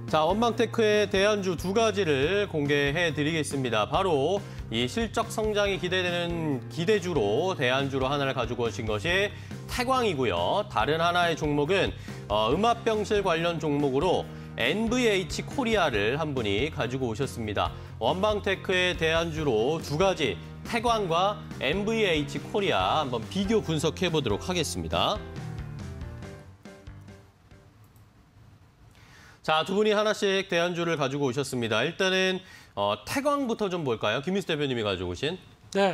자, 원방테크의 대안주 두 가지를 공개해 드리겠습니다. 바로 이 실적 성장이 기대되는 기대주로 대안주로 하나를 가지고 오신 것이 태광이고요. 다른 하나의 종목은 음압병실 관련 종목으로 NVH 코리아를 한 분이 가지고 오셨습니다. 원방테크의 대안주로 두 가지 태광과 NVH 코리아 한번 비교 분석해 보도록 하겠습니다. 자, 두 분이 하나씩 대안주를 가지고 오셨습니다. 일단은 태광부터 좀 볼까요? 김민수 대표님이 가지고 오신. 네,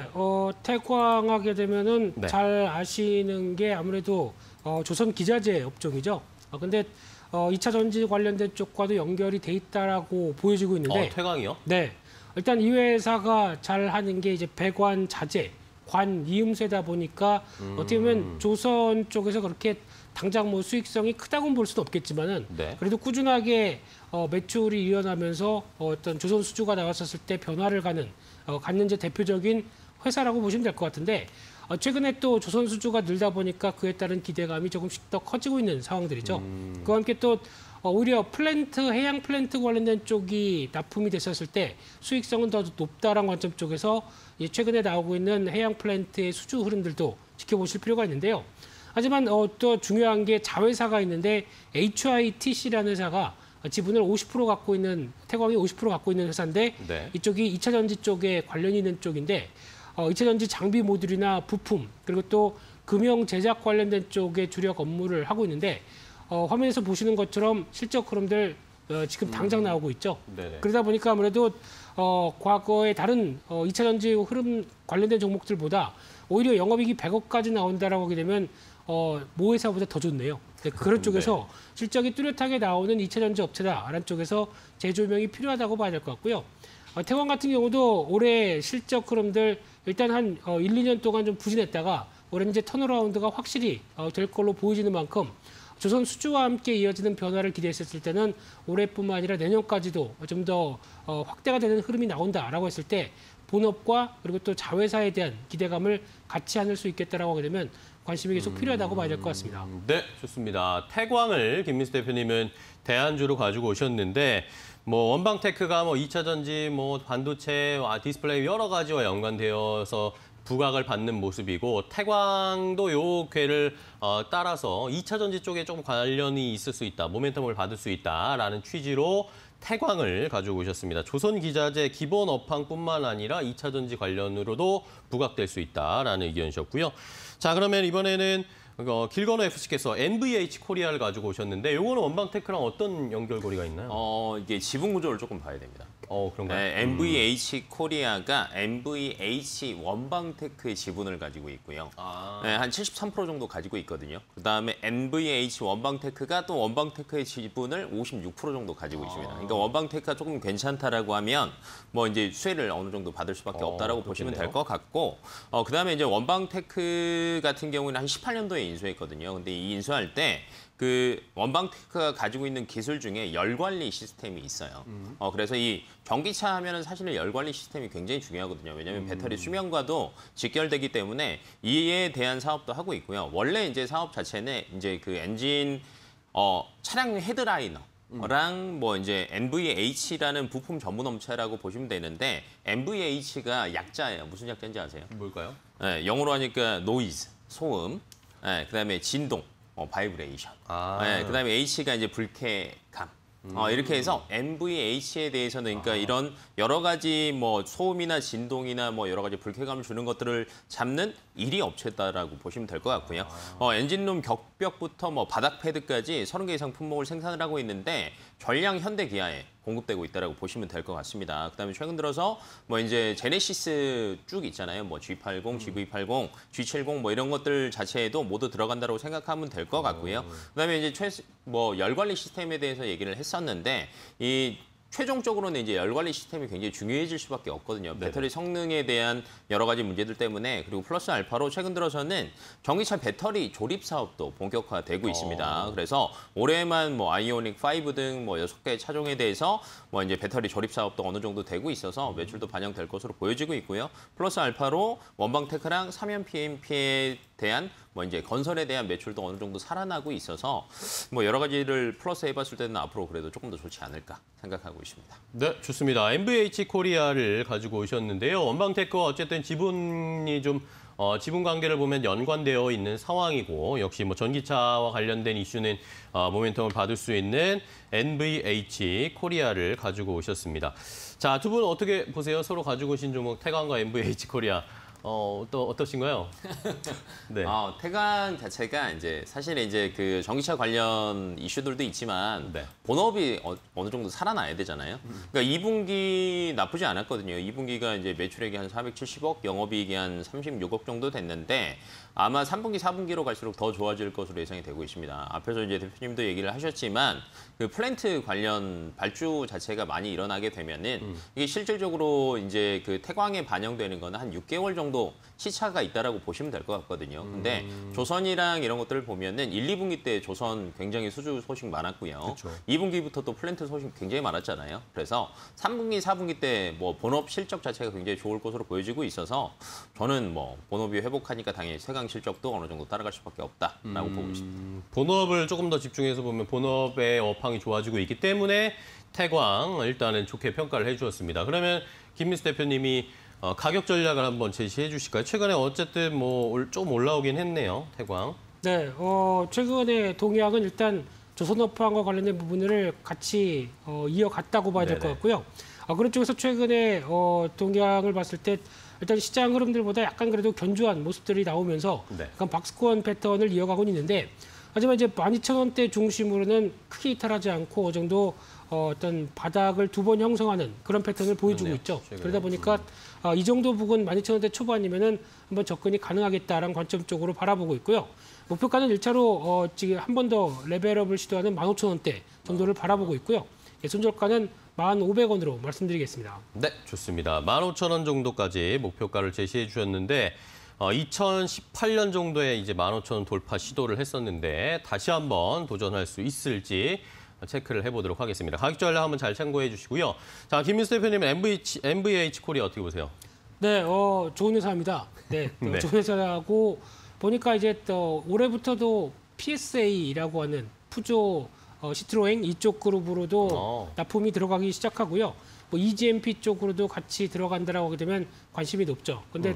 태광 하게 되면은 네. 잘 아시는 게 아무래도 조선 기자재 업종이죠. 근데 2차 전지 관련된 쪽과도 연결이 돼 있다라고 보여지고 있는데. 태광이요? 네, 일단 이 회사가 잘 하는 게 이제 배관 자재, 관 이음새다 보니까 어떻게 보면 조선 쪽에서 그렇게 당장 뭐 수익성이 크다고는 볼 수도 없겠지만은 네. 그래도 꾸준하게 매출이 일어나면서 어떤 조선 수주가 나왔었을 때 변화를 갖는 이제 대표적인 회사라고 보시면 될 것 같은데 최근에 또 조선 수주가 늘다 보니까 그에 따른 기대감이 조금씩 더 커지고 있는 상황들이죠. 그와 함께 또 오히려 해양 플랜트 관련된 쪽이 납품이 됐었을 때 수익성은 더 높다라는 관점 쪽에서 최근에 나오고 있는 해양 플랜트의 수주 흐름들도 지켜보실 필요가 있는데요. 하지만 또 중요한 게 자회사가 있는데 HITC라는 회사가 지분을 50% 갖고 있는 태광이 50% 갖고 있는 회사인데 네. 이쪽이 2차 전지 쪽에 관련이 있는 쪽인데 2차 전지 장비 모듈이나 부품 그리고 또 금형 제작 관련된 쪽에 주력 업무를 하고 있는데 화면에서 보시는 것처럼 실적 흐름들 지금 당장 나오고 있죠. 네네. 그러다 보니까 아무래도 과거의 다른 2차 전지 흐름 관련된 종목들보다 오히려 영업이익이 100억까지 나온다라고 하게 되면 모 회사보다 더 좋네요. 그런 쪽에서 실적이 뚜렷하게 나오는 2차 전지 업체다라는 쪽에서 재조명이 필요하다고 봐야 될 것 같고요. 태광 같은 경우도 올해 실적 흐름들 일단 한 1, 2년 동안 좀 부진했다가 올해 이제 턴어라운드가 확실히 될 걸로 보여지는 만큼 조선 수주와 함께 이어지는 변화를 기대했을 때는 올해뿐만 아니라 내년까지도 좀 더 확대가 되는 흐름이 나온다라고 했을 때 본업과 그리고 또 자회사에 대한 기대감을 같이 안을 수 있겠다라고 하게 되면 관심이 계속 필요하다고 봐야 될 것 같습니다. 네, 좋습니다. 태광을 김민수 대표님은 대안주로 가지고 오셨는데 뭐 원방테크가 뭐 2차 전지, 뭐 반도체, 디스플레이 여러 가지와 연관되어서 부각을 받는 모습이고 태광도 요 궤를 따라서 2차 전지 쪽에 조금 관련이 있을 수 있다, 모멘텀을 받을 수 있다라는 취지로 태광을 가지고 오셨습니다. 조선 기자재 기본 업황뿐만 아니라 2차 전지 관련으로도 부각될 수 있다라는 의견이셨고요. 자, 그러면 이번에는 길건호 FC께서 NVH 코리아를 가지고 오셨는데 이거는 원방테크랑 어떤 연결고리가 있나요? 이게 지분 구조를 조금 봐야 됩니다. 그런가요? 네, NVH 코리아가 NVH 원방테크의 지분을 가지고 있고요. 네, 한 73% 정도 가지고 있거든요. 그다음에 NVH 원방테크가 또 원방테크의 지분을 56% 정도 가지고 있습니다. 그러니까 원방테크가 조금 괜찮다라고 하면 뭐 이제 수혜를 어느 정도 받을 수밖에 없다라고 보시면 될 것 같고, 그다음에 이제 원방테크 같은 경우는 한 18년도에 인수했거든요. 근데 이 인수할 때 그 원방테크가 가지고 있는 기술 중에 열 관리 시스템이 있어요. 그래서 이 전기차 하면은 사실은 열 관리 시스템이 굉장히 중요하거든요. 왜냐하면 배터리 수명과도 직결되기 때문에 이에 대한 사업도 하고 있고요. 원래 이제 사업 자체는 이제 그 엔진 차량 헤드라이너랑 뭐 이제 NVH라는 부품 전문 업체라고 보시면 되는데 NVH가 약자예요. 무슨 약자인지 아세요? 뭘까요? 네, 영어로 하니까 노이즈, 소음, 네, 그다음에 진동, 바이브레이션. 네, 그다음에 H가 이제 불쾌감. 이렇게 해서 NVH에 대해서는 그러니까 이런 여러 가지 뭐 소음이나 진동이나 뭐 여러 가지 불쾌감을 주는 것들을 잡는 1위 업체다라고 보시면 될 것 같고요. 엔진룸 격벽부터 뭐 바닥 패드까지 30개 이상 품목을 생산을 하고 있는데 전량 현대 기아에 공급되고 있다라고 보시면 될 것 같습니다. 그다음에 최근 들어서 뭐 이제 제네시스 쭉 있잖아요. 뭐 G80, GV80, G70 뭐 이런 것들 자체에도 모두 들어간다고 생각하면 될 것 같고요. 그다음에 이제 열 관리 시스템에 대해서 얘기를 했었는데 이 최종적으로는 이제 열 관리 시스템이 굉장히 중요해질 수밖에 없거든요. 네네. 배터리 성능에 대한 여러 가지 문제들 때문에 그리고 플러스 알파로 최근 들어서는 전기차 배터리 조립 사업도 본격화되고 있습니다. 그래서 올해만 뭐 아이오닉 5 등 뭐 6개 차종에 대해서 뭐 이제 배터리 조립 사업도 어느 정도 되고 있어서 매출도 반영될 것으로 보여지고 있고요. 플러스 알파로 원방테크랑 삼연 PMP의 대한 뭐 이제 건설에 대한 매출도 어느 정도 살아나고 있어서 뭐 여러 가지를 플러스 해봤을 때는 앞으로 그래도 조금 더 좋지 않을까 생각하고 있습니다. 네, 좋습니다. MVH 코리아를 가지고 오셨는데요. 원방테크와 어쨌든 지분이 좀 지분 관계를 보면 연관되어 있는 상황이고 역시 뭐 전기차와 관련된 이슈는 모멘텀을 받을 수 있는 NVH 코리아를 가지고 오셨습니다. 자, 두 분 어떻게 보세요? 서로 가지고 오신 종목 태광과 NVH 코리아. 또 어떠신가요? 네. 태광 자체가 이제 사실 이제 그 전기차 관련 이슈들도 있지만 네. 본업이 어느 정도 살아나야 되잖아요. 그러니까 2분기 나쁘지 않았거든요. 2분기가 이제 매출액이 한 470억, 영업이익이 한 36억 정도 됐는데 아마 3분기, 4분기로 갈수록 더 좋아질 것으로 예상이 되고 있습니다. 앞에서 이제 대표님도 얘기를 하셨지만 그 플랜트 관련 발주 자체가 많이 일어나게 되면은 이게 실질적으로 이제 그 태광에 반영되는 거는 한 6개월 정도 시차가 있다라고 보시면 될 것 같거든요. 근데 조선이랑 이런 것들을 보면은 1, 2분기 때 조선 굉장히 수주 소식 많았고요. 그쵸. 2분기부터 또 플랜트 소식 굉장히 많았잖아요. 그래서 3분기, 4분기 때 뭐 본업 실적 자체가 굉장히 좋을 것으로 보여지고 있어서 저는 뭐 본업이 회복하니까 당연히 태광 실적도 어느 정도 따라갈 수밖에 없다라고 보고 있습니다. 본업을 조금 더 집중해서 보면 본업의 업황이 좋아지고 있기 때문에 태광 일단은 좋게 평가를 해주었습니다. 그러면 김민수 대표님이 가격 전략을 한번 제시해 주실까요? 최근에 어쨌든 뭐 좀 올라오긴 했네요, 태광. 네, 최근에 동향은 일단 조선업황과 관련된 부분을 같이 이어갔다고 봐야 될 것 네네. 같고요. 그런 쪽에서 최근에 동향을 봤을 때 일단 시장 흐름들보다 약간 그래도 견조한 모습들이 나오면서 네. 약간 박스권 패턴을 이어가고 있는데 하지만 이제 12,000원대 중심으로는 크게 이탈하지 않고 어느 정도 어떤 바닥을 두 번 형성하는 그런 패턴을 보여주고 그렇네요, 있죠. 최근에. 그러다 보니까 이 정도 부분 12,000원대 초반이면은 한번 접근이 가능하겠다라는 관점 쪽으로 바라보고 있고요. 목표가는 1차로 지금 한 번 더 레벨업을 시도하는 15,000원대 정도를 바라보고 있고요. 손절가는 1,500원으로 말씀드리겠습니다. 네, 좋습니다. 15,000원 정도까지 목표가를 제시해 주셨는데 2018년 정도에 이제 15,000원 돌파 시도를 했었는데 다시 한번 도전할 수 있을지 체크를 해보도록 하겠습니다. 가격 전략 한번 잘 참고해 주시고요. 자, 김민수 대표님은 MVH 코리아 어떻게 보세요? 네, 좋은 회사입니다. 네, 네. 좋은 회사라고 보니까 이제 또 올해부터도 PSA라고 하는 푸조 시트로엥 이쪽 그룹으로도 납품이 들어가기 시작하고요. 뭐 EGMP 쪽으로도 같이 들어간다라고 하게 되면 관심이 높죠. 근데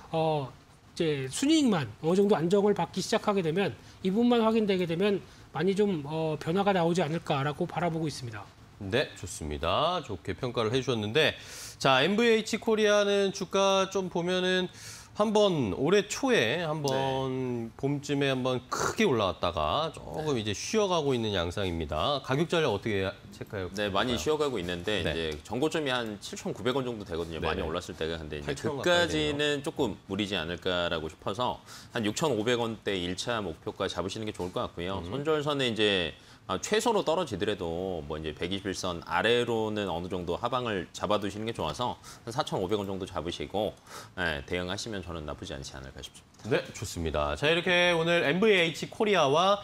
이제 순이익만 어느 정도 안정을 받기 시작하게 되면 이 부분만 확인되게 되면 많이 좀 변화가 나오지 않을까라고 바라보고 있습니다. 네, 좋습니다. 좋게 평가를 해주셨는데 자, MVH 코리아는 주가 좀 보면은 한번 올해 초에 한번 봄쯤에 한번 크게 올라왔다가 조금 이제 쉬어가고 있는 양상입니다. 가격 전략 어떻게 체크해요? 네, 많이 쉬어가고 있는데 네. 이제 정고점이 한 7,900원 정도 되거든요. 많이 네네. 올랐을 때가. 근데 이제 8,000원 그까지는 조금 무리지 않을까라고 싶어서 한 6,500원대 1차 목표가 잡으시는 게 좋을 것 같고요. 손절선에 이제 최소로 떨어지더라도 뭐 이제 121선 아래로는 어느 정도 하방을 잡아두시는 게 좋아서 한 4,500원 정도 잡으시고 대응하시면 저는 나쁘지 않지 않을까 싶습니다. 네, 좋습니다. 자, 이렇게 오늘 MVH 코리아와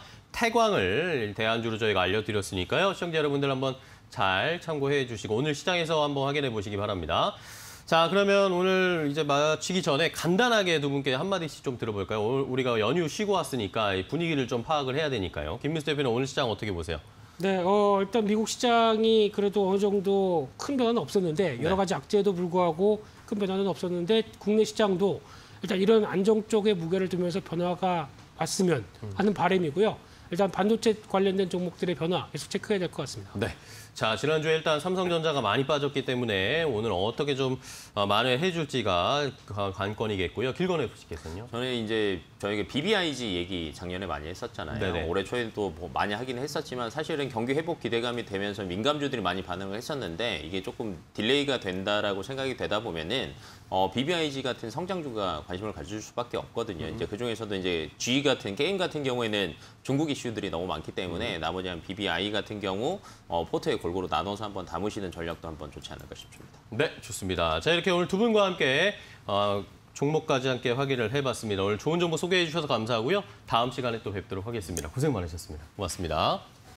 태광을 대안주로 저희가 알려드렸으니까요. 시청자 여러분들 한번 잘 참고해 주시고 오늘 시장에서 한번 확인해 보시기 바랍니다. 자, 그러면 오늘 이제 마치기 전에 간단하게 두 분께 한마디씩 좀 들어볼까요? 오늘 우리가 연휴 쉬고 왔으니까 이 분위기를 좀 파악을 해야 되니까요. 김민수 대표는 오늘 시장 어떻게 보세요? 네, 일단 미국 시장이 그래도 어느 정도 큰 변화는 없었는데 여러 가지 악재에도 불구하고 큰 변화는 없었는데 국내 시장도 일단 이런 안정 쪽에 무게를 두면서 변화가 왔으면 하는 바람이고요. 일단 반도체 관련된 종목들의 변화 계속 체크해야 될 것 같습니다. 네. 자, 지난주에 일단 삼성전자가 많이 빠졌기 때문에 오늘 어떻게 좀 만회해 줄지가 관건이겠고요. 길건해 보시겠어요? 저는 이제 저희가 BBIG 얘기 작년에 많이 했었잖아요. 네네. 올해 초에도 뭐 많이 하긴 했었지만 사실은 경기 회복 기대감이 되면서 민감주들이 많이 반응을 했었는데 이게 조금 딜레이가 된다라고 생각이 되다 보면은 BBIG 같은 성장주가 관심을 가질 수밖에 없거든요. 이제 그 중에서도 이제 G 같은 게임 같은 경우에는 중국 이슈들이 너무 많기 때문에 나머지 한 BBI 같은 경우 포트에 골고루 나눠서 한번 담으시는 전략도 한번 좋지 않을까 싶습니다. 네, 좋습니다. 자, 이렇게 오늘 두 분과 함께 종목까지 함께 확인을 해봤습니다. 오늘 좋은 정보 소개해 주셔서 감사하고요. 다음 시간에 또 뵙도록 하겠습니다. 고생 많으셨습니다. 고맙습니다.